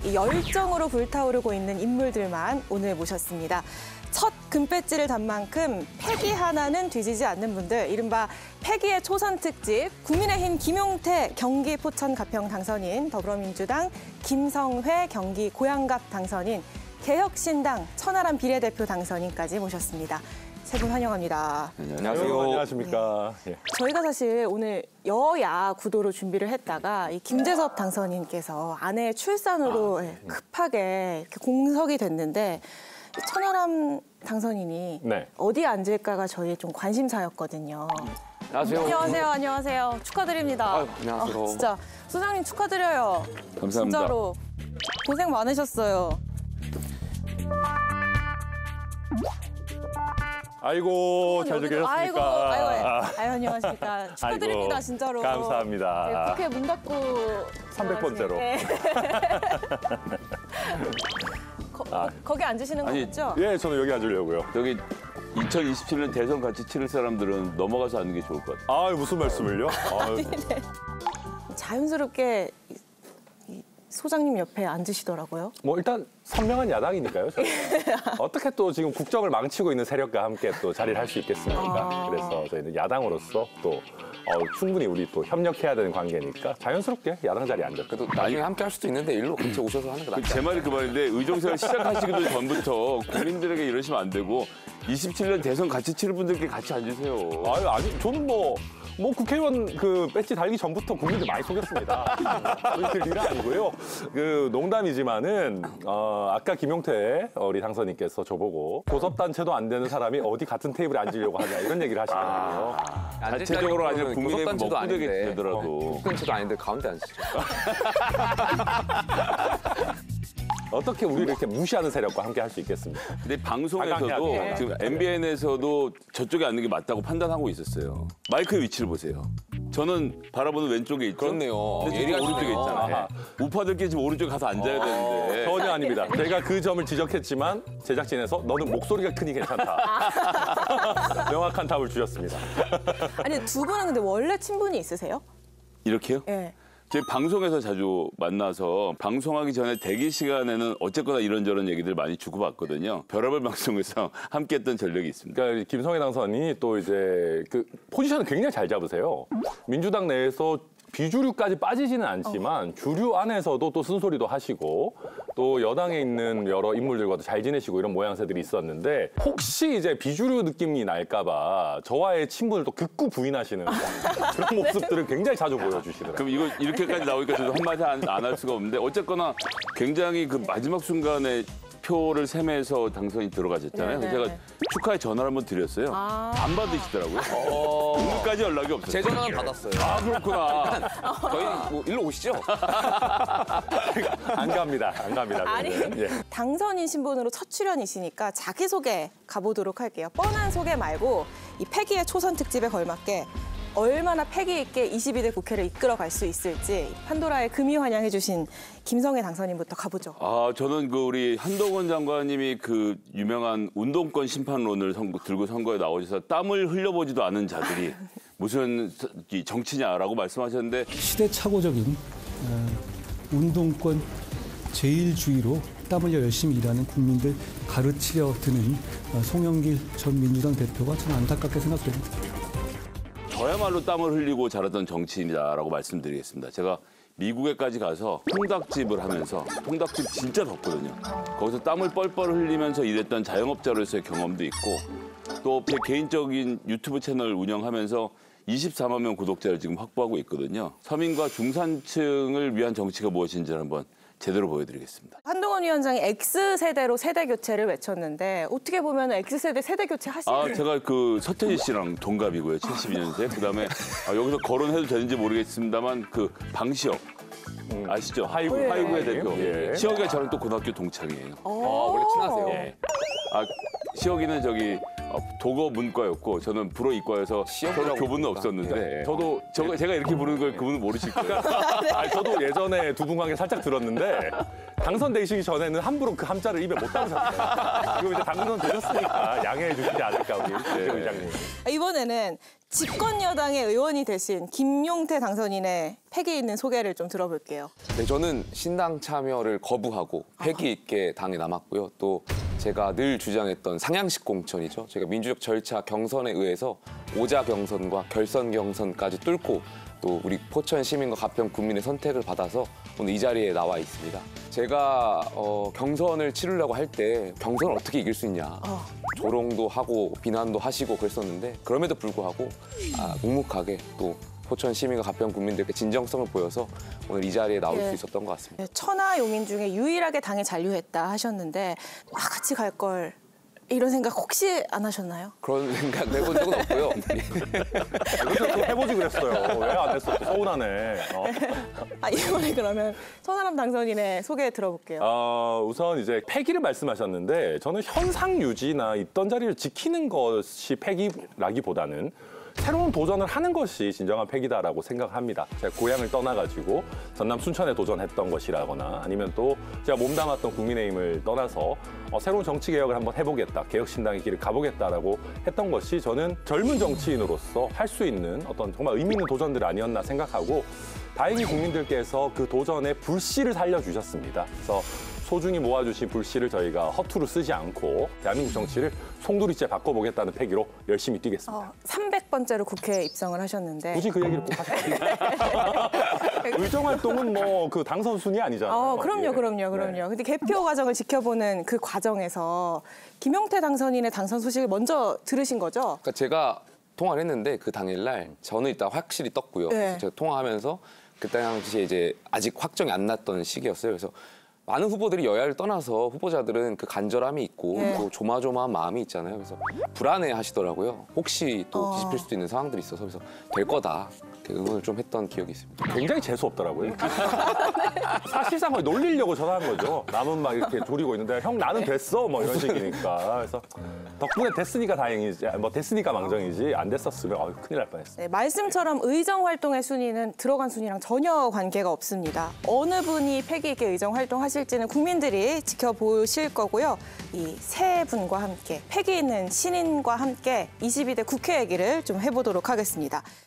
이 열정으로 불타오르고 있는 인물들만 오늘 모셨습니다. 첫 금배지를 단 만큼 패기 하나는 뒤지지 않는 분들, 이른바 패기의 초선 특집, 국민의힘 김용태 경기 포천 가평 당선인, 더불어민주당 김성회 경기 고양갑 당선인, 개혁신당 천하람 비례대표 당선인까지 모셨습니다. 세 분 환영합니다. 안녕하세요. 안녕하십니까. 네. 저희가 사실 오늘 여야 구도로 준비를 했다가 이 김재섭 당선인께서 아내의 출산으로 급하게 이렇게 공석이 됐는데 천하람 당선인이 어디에 앉을까가 저희의 좀 관심사였거든요. 안녕하세요. 안녕하세요. 축하드립니다. 안녕하세요. 진짜 소장님 축하드려요. 감사합니다. 진짜로 고생 많으셨어요. 아이고, 잘 지내셨습니까? 아이고, 안녕하십니까. 축하드립니다, 아이고, 진짜로. 감사합니다. 네, 국회 문 닫고 300번째로. 네. 거기 앉으시는 거겠죠? 예, 저는 여기 앉으려고요. 여기 2027년 대선 같이 치를 사람들은 넘어가서 앉는 게 좋을 것 같아요. 아, 무슨 말씀을요? 네. 자연스럽게 이 소장님 옆에 앉으시더라고요. 뭐 일단 선명한 야당이니까요. 저는. 어떻게 또 지금 국정을 망치고 있는 세력과 함께 또 자리를 할 수 있겠습니까? 그래서 저희는 야당으로서 또 충분히 우리 또 협력해야 되는 관계니까 자연스럽게 야당 자리에 앉았죠. 그래도 나중에 함께 할 수도 있는데 일로 같이 오셔서 하는 게 낫지. 제 말이 그 말인데 의정생활 시작하시기도 전부터 국민들에게 이러시면 안 되고 27년 대선 같이 치를 분들께 같이 앉으세요. 아니, 저는 뭐 국회의원 그 배지 달기 전부터 국민들 많이 속였습니다. 그 일은 아니고요. 그 농담이지만은 아까 김용태 우리 당선인께서 저보고 고섭단체도 안 되는 사람이 어디 같은 테이블에 앉으려고 하냐 이런 얘기를 하시거든요. 자체적으로 아니라 국민의힘 고섭단체도 먹고 되게 아닌데. 되더라도. 고섭단체도 아닌데 가운데 앉으시죠. 어떻게 우리를 이렇게 무시하는 세력과 함께 할 수 있겠습니까? 근데 방송에서도 네. 지금 MBN에서도 저쪽에 앉는 게 맞다고 판단하고 있었어요. 마이크의 위치를 보세요. 저는 바라보는 왼쪽에 있죠. 그렇네요. 근데 지금 오른쪽에 있잖아요. 우파들끼리 지금 오른쪽에 가서 앉아야 되는데. 전혀 아닙니다. 제가 그 점을 지적했지만 제작진에서 너는 목소리가 크니 괜찮다. 명확한 답을 주셨습니다. 아니, 두 분은 근데 원래 친분이 있으세요? 이렇게요? 네. 저희 방송에서 자주 만나서 방송하기 전에 대기 시간에는 어쨌거나 이런저런 얘기들 많이 주고받거든요. 별의별 방송에서 함께했던 전력이 있습니다. 그러니까 김성회 당선이 또 이제 그 포지션을 굉장히 잘 잡으세요. 민주당 내에서 비주류까지 빠지지는 않지만 주류 안에서도 또 쓴소리도 하시고 또 여당에 있는 여러 인물들과도 잘 지내시고 이런 모양새들이 있었는데 혹시 이제 비주류 느낌이 날까 봐 저와의 친분을 또 극구 부인하시는 그런 모습들을 굉장히 자주 보여주시더라고요. 그럼 이거 이렇게까지 나오니까 저도 한마디 안 할 수가 없는데 어쨌거나 굉장히 그 마지막 순간에 표를 세매서 당선이 들어가셨잖아요. 네네. 제가 축하의 전화를 한번 드렸어요. 안 받으시더라고요. 오늘까지 연락이 없었어요. 제 전화는 받았어요. 아, 그렇구나. 저희 뭐 일로 오시죠. 안 갑니다. 아니, 그러면. 예. 당선인 신분으로 첫 출연이시니까 자기소개 가보도록 할게요. 뻔한 소개 말고 이 패기의 초선 특집에 걸맞게 얼마나 패기 있게 22대 국회를 이끌어갈 수 있을지 판도라의 금이 환영해주신 김성회 당선인부터 가보죠. 아, 저는 그 우리 한동훈 장관님이 그 유명한 운동권 심판론을 들고 선거에 나오셔서 땀을 흘려보지도 않은 자들이 무슨 정치냐라고 말씀하셨는데 시대착오적인 운동권 제일주의로 땀 흘려 열심히 일하는 국민들 가르치려 드는 송영길 전 민주당 대표가 참 안타깝게 생각됩니다. 저야말로 땀을 흘리고 자랐던 정치인이다라고 말씀드리겠습니다. 제가 미국에까지 가서 통닭집을 하면서 통닭집 진짜 덥거든요. 거기서 땀을 뻘뻘 흘리면서 일했던 자영업자로서의 경험도 있고 또 제 개인적인 유튜브 채널 운영하면서 24만 명 구독자를 지금 확보하고 있거든요. 서민과 중산층을 위한 정치가 무엇인지를 한번 제대로 보여드리겠습니다. 한동훈 위원장이 X세대로 세대 교체를 외쳤는데 어떻게 보면 X세대 세대 교체 하시는 제가 그 서태지 씨랑 동갑이고요. 72년생. 그다음에 여기서 거론해도 되는지 모르겠습니다만 그 방시혁 아시죠? 하이구의 대표. 예. 시혁이가 저랑 또 고등학교 동창이에요. 원래 친하세요. 예. 시혁이는 저기 도거 문과였고 저는 불어 이과여서 서로 교분은 없었는데 저도 제가 이렇게 부르는 걸 그분은 모르실 거예요. 저도 예전에 두 분 관계 살짝 들었는데 당선되시기 전에는 함부로 그 함자를 입에 못 담으셨어요. 지금 이제 당선되셨으니까 양해해 주시지 않을까 우리 네. 의장님. 이번에는 집권 여당의 의원이 되신 김용태 당선인의 패기 있는 소개를 좀 들어볼게요. 네, 저는 신당 참여를 거부하고 패기 있게 당에 남았고요. 또 제가 늘 주장했던 상향식 공천이죠. 제가 민주적 절차 경선에 의해서 오자 경선과 결선 경선까지 뚫고 또 우리 포천 시민과 가평 국민의 선택을 받아서 오늘 이 자리에 나와 있습니다. 제가 경선을 치르려고 할 때 경선을 어떻게 이길 수 있냐. 조롱도 하고 비난도 하시고 그랬었는데 그럼에도 불구하고 묵묵하게 또 포천 시민과 가평 국민들께 진정성을 보여서 오늘 이 자리에 나올 수 있었던 것 같습니다. 천하 용인 중에 유일하게 당에 잔류했다 하셨는데 같이 갈 걸 이런 생각 혹시 안 하셨나요? 그런 생각 해본 적은 없고요. 그래서 해보지 그랬어요. 왜 안 했어? 서운하네. 이번에 그러면 천하람 당선인의 소개 들어볼게요. 우선 이제 패기를 말씀하셨는데 저는 현상 유지나 있던 자리를 지키는 것이 패기라기보다는 새로운 도전을 하는 것이 진정한 패기다라고 생각합니다. 제가 고향을 떠나가지고 전남 순천에 도전했던 것이라거나 아니면 또 제가 몸담았던 국민의힘을 떠나서 새로운 정치 개혁을 한번 해보겠다, 개혁신당의 길을 가보겠다라고 했던 것이 저는 젊은 정치인으로서 할 수 있는 어떤 정말 의미 있는 도전들 아니었나 생각하고 다행히 국민들께서 그 도전의 불씨를 살려주셨습니다. 그래서 소중히 모아주신 불씨를 저희가 허투루 쓰지 않고 대한민국 정치를 송두리째 바꿔보겠다는 패기로 열심히 뛰겠습니다. 300번째로 국회에 입성을 하셨는데 굳이 그 얘기를 꼭 하셨어요. 의정활동은 뭐 그 당선 순위 아니잖아요. 그럼요. 네. 근데 개표 과정을 지켜보는 그 과정에서 김용태 당선인의 당선 소식을 먼저 들으신 거죠? 그러니까 제가 통화를 했는데 그 당일날 저는 일단 확실히 떴고요. 네. 그래서 제가 통화하면서 그때 당시에 이제 아직 확정이 안 났던 시기였어요. 그래서 많은 후보들이 여야를 떠나서 후보자들은 그 간절함이 있고 또 조마조마한 마음이 있잖아요. 그래서 불안해 하시더라고요. 혹시 또 뒤집힐 수도 있는 상황들이 있어서 그래서 될 거다. 이렇게 응원을 좀 했던 기억이 있습니다. 굉장히 재수없더라고요. 사실상 거의 놀리려고 전화한 거죠. 남은 막 이렇게 조리고 있는데 형 나는 됐어 뭐 이런 식이니까. 그래서 덕분에 됐으니까 다행이지. 뭐 됐으니까 망정이지. 안 됐었으면 큰일 날 뻔했어요. 네, 말씀처럼 의정 활동의 순위는 들어간 순위랑 전혀 관계가 없습니다. 어느 분이 패기 있게 의정 활동하실지는 국민들이 지켜보실 거고요. 이 세 분과 함께 패기 있는 신인과 함께 22대 국회 얘기를 좀 해보도록 하겠습니다.